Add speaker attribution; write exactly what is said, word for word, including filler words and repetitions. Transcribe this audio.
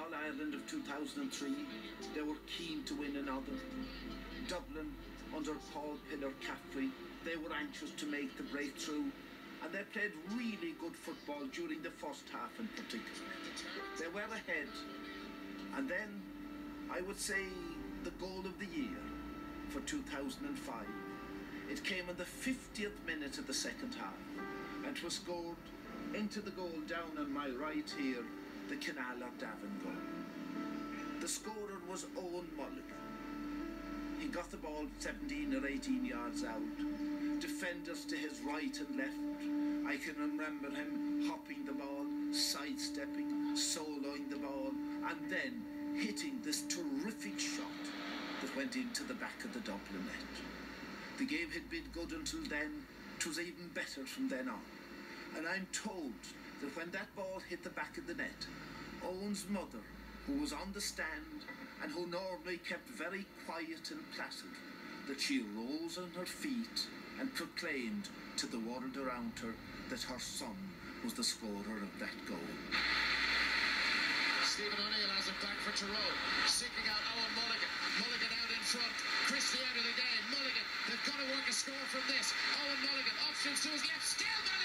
Speaker 1: All-Ireland of two thousand three, they were keen to win another. Dublin, under Paul Pillar-Caffrey, they were anxious to make the breakthrough, and they played really good football during the first half in particular. They were ahead, and then I would say the goal of the year for two thousand five. It came in the fiftieth minute of the second half, and was scored into the goal down on my right here, the Canal of Davin goal. The scorer was Owen Mulligan. He got the ball seventeen or eighteen yards out. Defenders to his right and left. I can remember him hopping the ball, sidestepping, soloing the ball, and then hitting this terrific shot that went into the back of the Dublin net. The game had been good until then. It was even better from then on. And I'm told that when that ball hit the back of the net, Owen's mother, who was on the stand and who normally kept very quiet and placid, that she rose on her feet and proclaimed to the world around her that her son was the scorer of that goal.
Speaker 2: Stephen O'Neill has it back for Tyrone, seeking out Owen Mulligan. Mulligan out in front. Christie out of the game. Mulligan, they've got to work a score from this. Owen Mulligan, options to his left, still Mulligan.